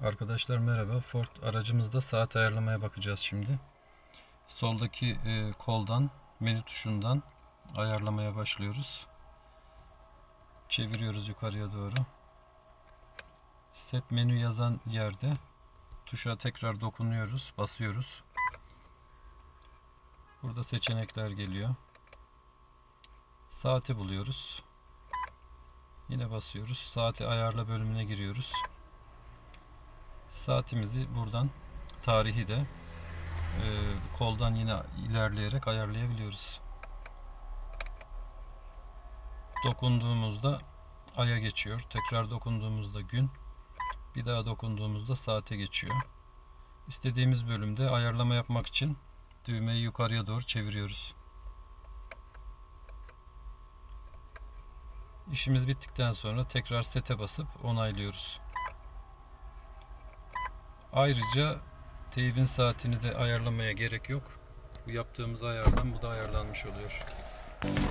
Arkadaşlar merhaba. Ford aracımızda saat ayarlamaya bakacağız şimdi. Soldaki koldan, menü tuşundan ayarlamaya başlıyoruz. Çeviriyoruz yukarıya doğru. Set menü yazan yerde tuşa tekrar dokunuyoruz, basıyoruz. Burada seçenekler geliyor. Saati buluyoruz. Yine basıyoruz. Saati ayarla bölümüne giriyoruz. Saatimizi buradan, tarihi de koldan yine ilerleyerek ayarlayabiliyoruz. Dokunduğumuzda aya geçiyor. Tekrar dokunduğumuzda gün. Bir daha dokunduğumuzda saate geçiyor. İstediğimiz bölümde ayarlama yapmak için düğmeyi yukarıya doğru çeviriyoruz. İşimiz bittikten sonra tekrar sete basıp onaylıyoruz. Ayrıca teybin saatini de ayarlamaya gerek yok. Bu yaptığımız ayardan bu da ayarlanmış oluyor.